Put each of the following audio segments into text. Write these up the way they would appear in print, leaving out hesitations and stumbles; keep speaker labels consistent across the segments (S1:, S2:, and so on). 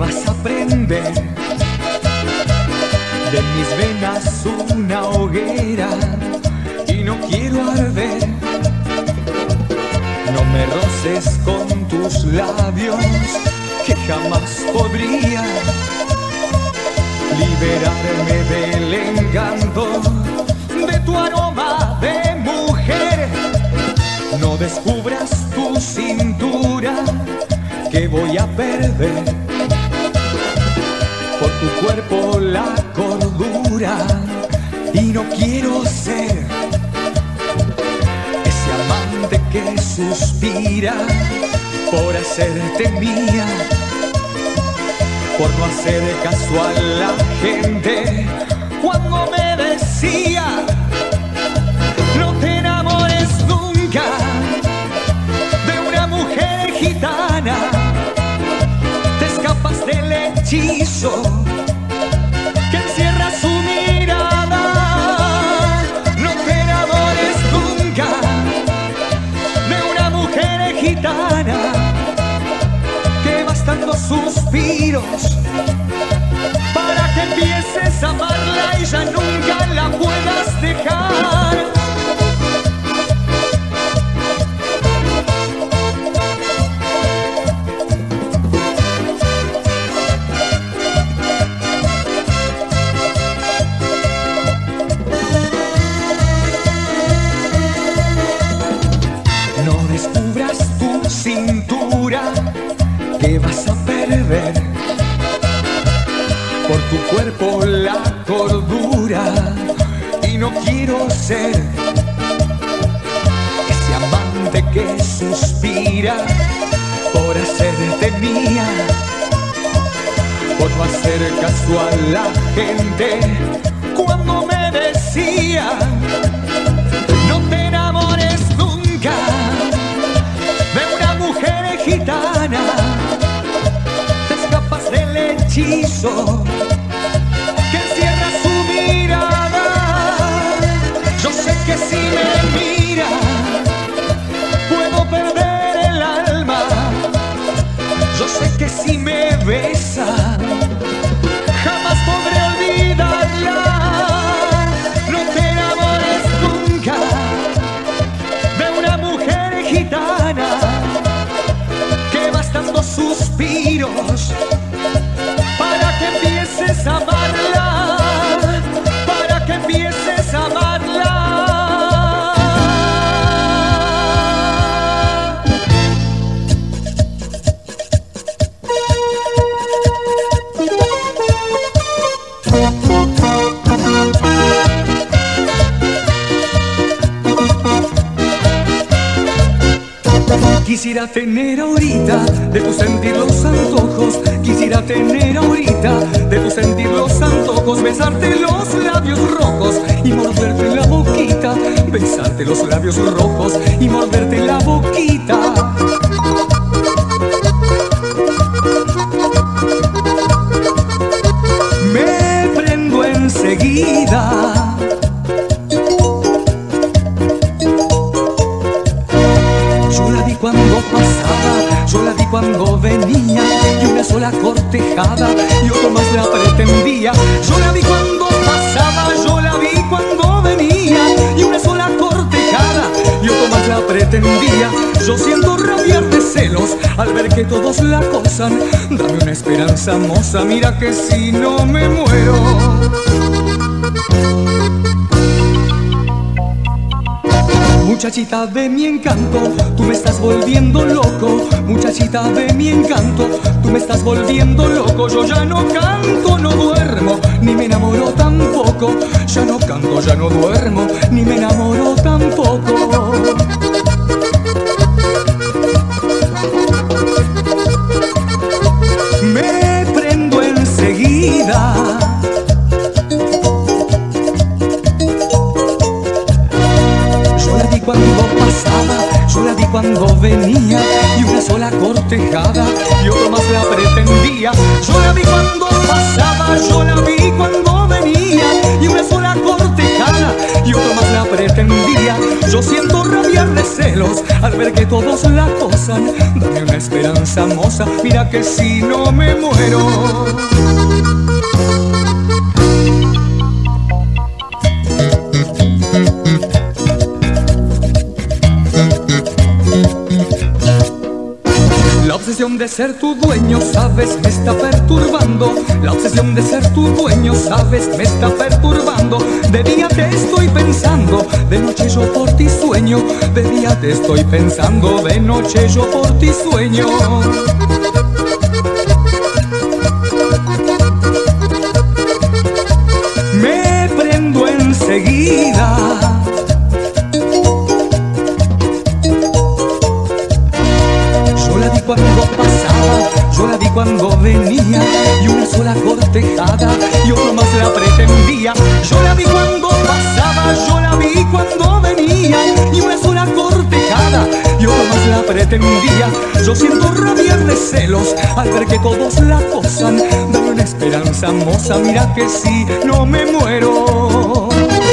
S1: vas a aprender? De mis venas una hoguera y no quiero arder. No me roces con tus labios, que jamás podría liberarme del encanto de tu aroma de mujer. No descubras tu cintura, que voy a perder. Por tu cuerpo la cordura, y no quiero ser ese amante que suspira por hacerte mía, por no hacer caso a la gente cuando me decía: no te enamores nunca de una mujer gitana, te escapas del hechizo que encierra su mirada. No te enamores nunca de una mujer gitana, que bastando suspiros para que empieces a amarla y ya nunca la puedas dejar. No descubras tu cintura, que vas a perder. Por tu cuerpo la cordura, y no quiero ser ese amante que suspira por hacerte mía, por no hacer caso a la gente cuando me decía: no te enamores nunca de una mujer gitana, te escapas del hechizo que encierra su mirada. Yo sé que si me mira puedo perder el alma, yo sé que si me besa jamás podré olvidarla. No te enamores nunca de una mujer gitana, que bastando suspiros para que empieces a amarla, para que empieces a amarla. Quisiera tener ahorita de tu sentir los antojos, quisiera tener ahorita de tu sentir los antojos, besarte los labios rojos y morderte la boquita, besarte los labios rojos y morderte la boquita. Me prendo enseguida. Cuando pasaba, yo la vi cuando venía, y una sola cortejada y otro más la pretendía. Yo la vi cuando pasaba, yo la vi cuando venía, y una sola cortejada y otro más la pretendía. Yo siento rabiar de celos al ver que todos la acosan. Dame una esperanza, moza, mira que si no me muero. Muchachita de mi encanto, tú me estás volviendo loco. Muchachita de mi encanto, tú me estás volviendo loco. Yo ya no canto, no duermo, ni me enamoro tampoco. Ya no canto, ya no duermo, ni me enamoro tampoco. Me prendo enseguida. Cuando pasaba, yo la vi cuando venía, y una sola cortejada y otro más la pretendía. Yo la vi cuando pasaba, yo la vi cuando venía, y una sola cortejada y otro más la pretendía. Yo siento rabiar de celos celos al ver que todos la acosan. Dame una esperanza, moza, mira que si no me muero. La obsesión de ser tu dueño, sabes, me está perturbando. La obsesión de ser tu dueño, sabes, me está perturbando. De día te estoy pensando, de noche yo por ti sueño. De día te estoy pensando, de noche yo por ti sueño. Me prendo enseguida. Cuando pasaba, yo la vi cuando venía, y una sola cortejada y otro más la pretendía. Yo la vi cuando pasaba, yo la vi cuando venía, y una sola cortejada y otro más la pretendía. Yo siento rabia de celos al ver que todos la acosan. Dame una esperanza, moza, mira que si no me muero.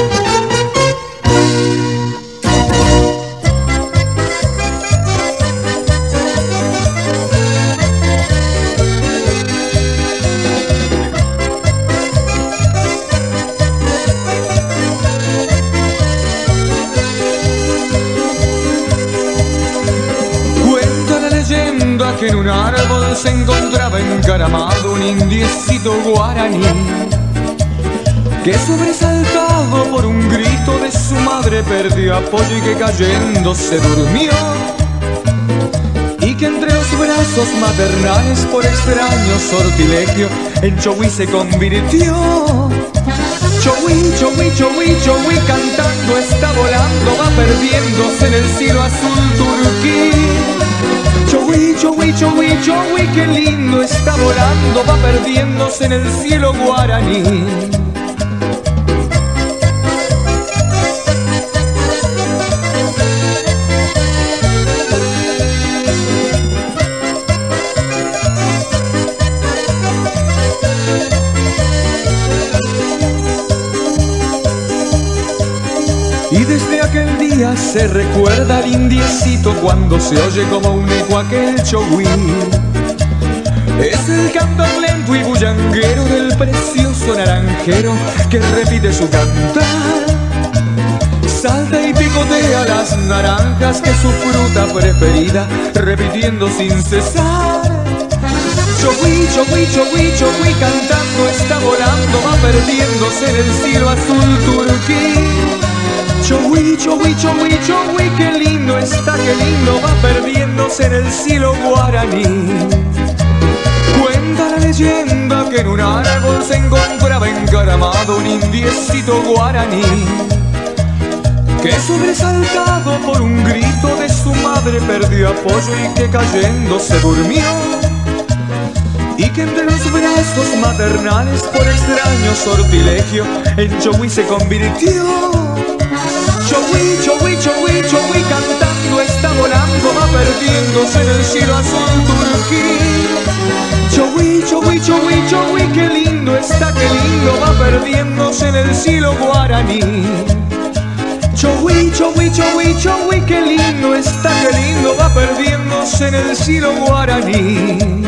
S1: Que en un árbol se encontraba encaramado un indiecito guaraní, que sobresaltado por un grito de su madre perdió apoyo y que cayendo se durmió, y que entre los brazos maternales por extraño sortilegio en Chogüí se convirtió. Chogüí, Chogüí, Chogüí, Chogüí cantando está volando, va perdiéndose en el cielo azul turquí. Chogüí, Chogüí, Chogüí, Chogüí, qué lindo está volando, va perdiéndose en el cielo guaraní. Y desde aquel día se recuerda al indiecito cuando se oye como un eco aquel chogüí. Es el cantar lento y bullanguero del precioso naranjero que repite su cantar. Salta y picotea las naranjas que es su fruta preferida, repitiendo sin cesar. Chogüí, Chogüí, Chogüí, Chogüí cantando está volando, va perdiéndose en el cielo azul turquí. Chogüí, Chogüí, Chogüí, Chogüí, qué lindo está, qué lindo, va perdiéndose en el cielo guaraní. Cuenta la leyenda que en un árbol se encontraba encaramado un indiecito guaraní, que sobresaltado por un grito de su madre perdió apoyo y que cayendo se durmió, y que entre los brazos maternales por extraño sortilegio en Chogüí se convirtió. Chogüí, Chogüí, Chogüí, Chogüí cantando está volando, va perdiéndose en el cielo azul turquí. Chogüí, Chogüí, Chogüí, Chogüí, qué lindo está, qué lindo, va perdiéndose en el cielo guaraní. Chogüí, Chogüí, Chogüí, Chogüí, qué lindo está, qué lindo, va perdiéndose en el cielo guaraní.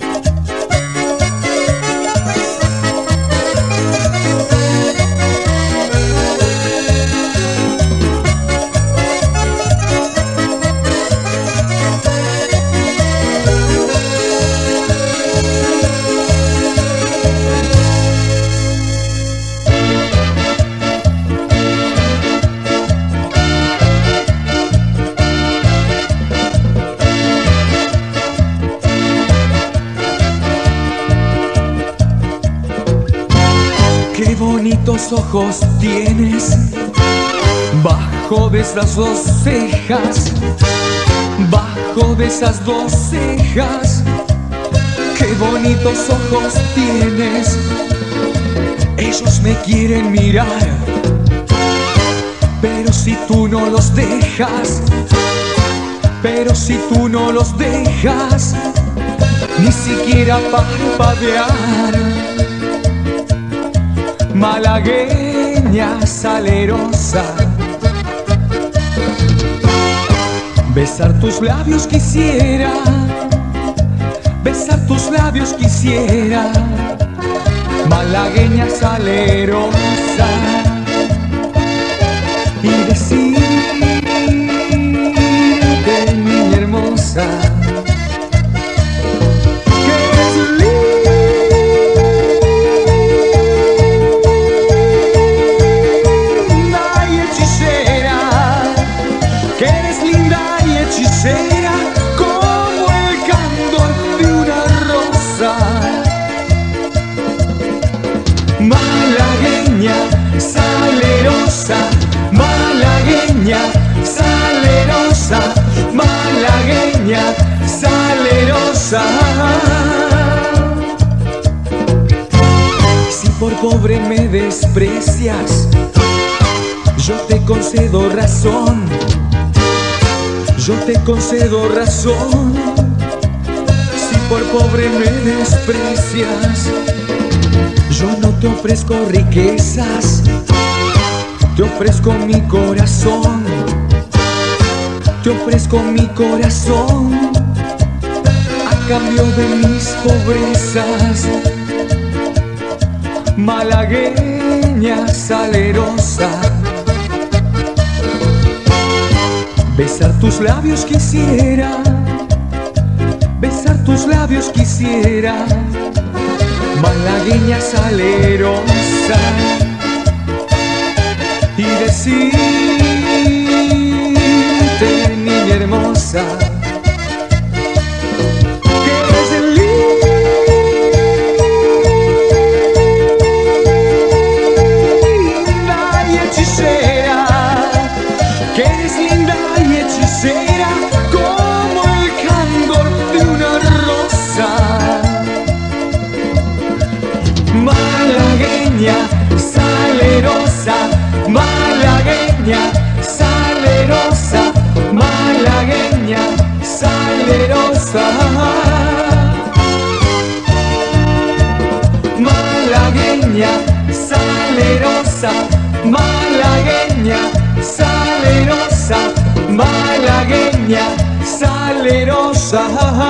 S1: Qué bonitos ojos tienes bajo de esas dos cejas, bajo de esas dos cejas. Qué bonitos ojos tienes, ellos me quieren mirar, pero si tú no los dejas, pero si tú no los dejas, ni siquiera parpadear. Malagueña salerosa, Besar tus labios quisiera, besar tus labios quisiera, malagueña salerosa, y decirte, niña hermosa, que eres linda y hechicera, que eres linda y hechicera como el candor de una rosa. Malagueña salerosa, malagueña salerosa, malagueña salerosa. Si por pobre me desprecias, yo te concedo razón, yo te concedo razón. Si por pobre me desprecias, yo no te ofrezco riquezas, te ofrezco mi corazón, te ofrezco mi corazón a cambio de mis pobrezas. Malagueña salerosa, besar tus labios quisiera, besar tus labios quisiera, malagueña salerosa, y decirte, niña hermosa, que eres linda y hechicera, que eres linda y hechicera como el candor de una rosa. Malagueña salerosa, malagueña salerosa, malagueña salerosa, malagueña salerosa, malagueña salerosa, malagueña salerosa.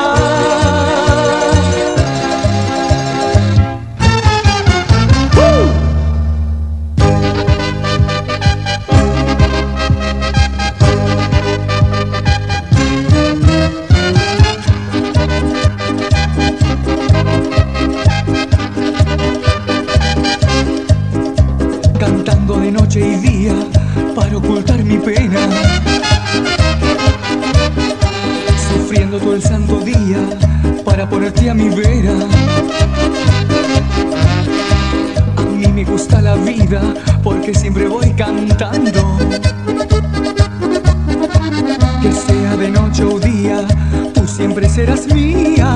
S1: Cantando de noche y día para ocultar mi pena, sufriendo todo el santo día para ponerte a mi vera. A mí me gusta la vida porque siempre voy cantando, que sea de noche o día, tú siempre serás mía.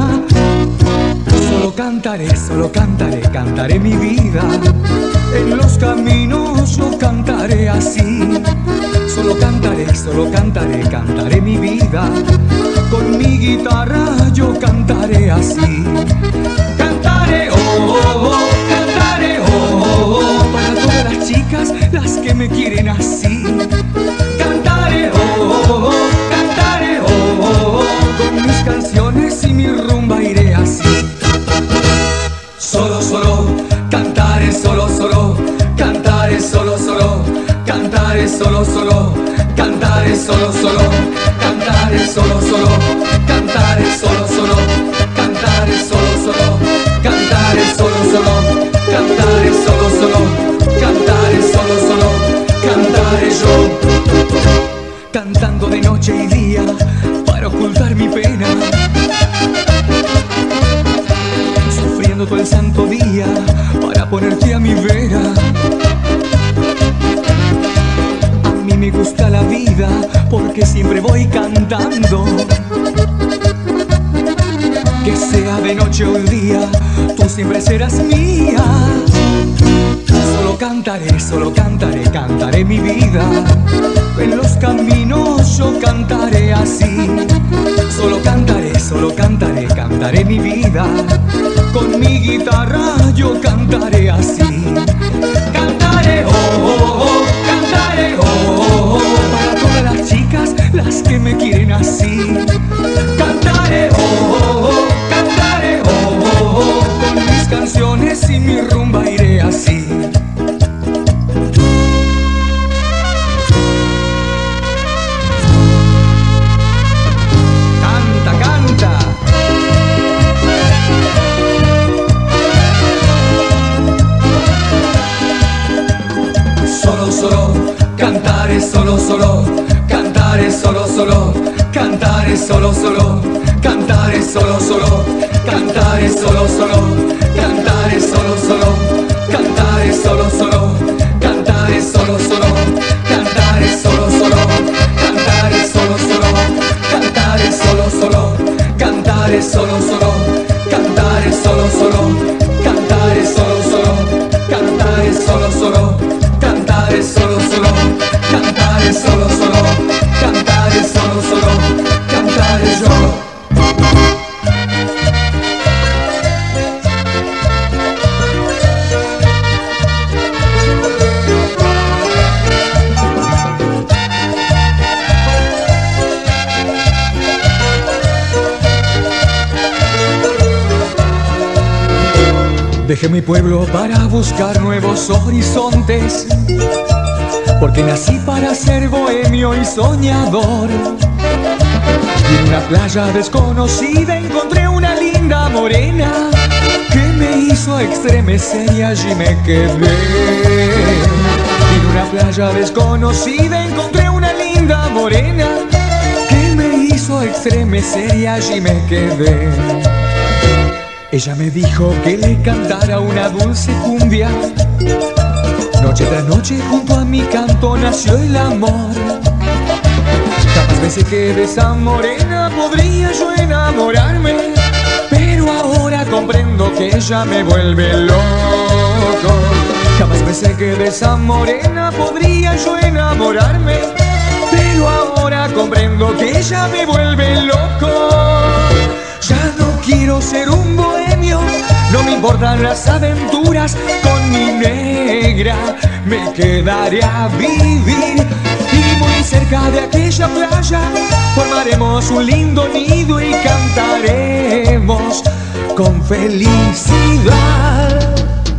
S1: Solo cantaré, cantaré mi vida. En los caminos yo cantaré así. Solo cantaré, cantaré mi vida. Con mi guitarra yo cantaré así. Cantaré, oh, oh, oh, cantaré, oh, oh, oh, para todas las chicas, las que me quieren así. Cantaré, oh, oh, oh, cantaré, oh, oh, oh, con mis canciones y mi rumba iré así. Solo, cantaré solo, cantaré solo, cantaré solo, cantaré solo, cantaré solo, cantaré solo, cantaré solo, cantaré solo, cantaré solo, cantaré solo, cantaré yo. Cantando de noche y día para ocultar mi pena, sufriendo todo el santo día para ponerte a mi vera. A mí me gusta la vida porque siempre voy cantando, que sea de noche o día, tú siempre serás mía. Solo cantaré, cantaré mi vida. En los caminos yo cantaré así. Solo cantaré, cantaré mi vida. Con mi guitarra yo cantaré así. Cantaré, oh, oh, oh, cantaré, oh, oh, oh, para todas las chicas, las que me quieren así. solo, solo, cantare solo, solo, cantare solo, solo, cantare solo, solo, cantare solo, solo, cantare solo, solo, cantare solo, solo, cantare solo, solo, cantare solo, solo, cantare solo, solo, cantare solo, solo, cantare solo, solo, cantare solo, solo, cantare solo, solo, cantare solo, solo, cantare solo, solo, cantare solo, solo, cantare solo, solo, cantare solo, solo, cantare solo. Dejé mi pueblo para buscar nuevos horizontes, porque nací para ser bohemio y soñador. Y en una playa desconocida encontré una linda morena que me hizo estremecer y allí me quedé. Y en una playa desconocida encontré una linda morena que me hizo estremecer y allí me quedé. Ella me dijo que le cantara una dulce cumbia. Noche tras noche junto a mi canto nació el amor. Jamás pensé que de esa morena podría yo enamorarme, pero ahora comprendo que ella me vuelve loco. Jamás pensé que de esa morena podría yo enamorarme, pero ahora comprendo que ella me vuelve loco. Ya no quiero ser un bohemio, no me importan las aventuras con mi negra. Me quedaré a vivir y muy cerca de aquella playa formaremos un lindo nido y cantaremos con felicidad.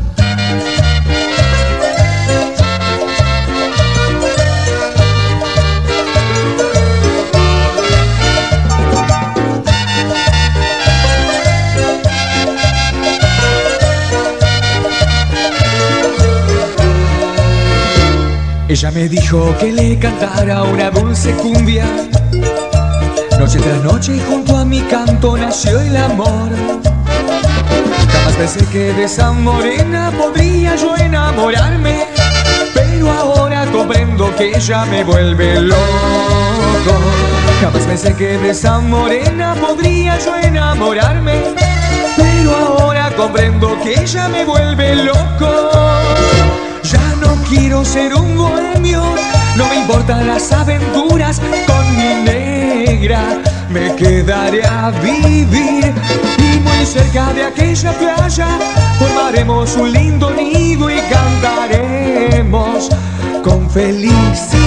S1: Ella me dijo que le cantara una dulce cumbia. Noche tras noche junto a mi canto nació el amor. Jamás pensé que de esa morena podría yo enamorarme, pero ahora comprendo que ella me vuelve loco. Jamás pensé que de esa morena podría yo enamorarme, pero ahora comprendo que ella me vuelve loco. Ya no quiero ser un bohemio, no me importan las aventuras con mi negra. Me quedaré a vivir y muy cerca de aquella playa formaremos un lindo nido y cantaremos con felicidad.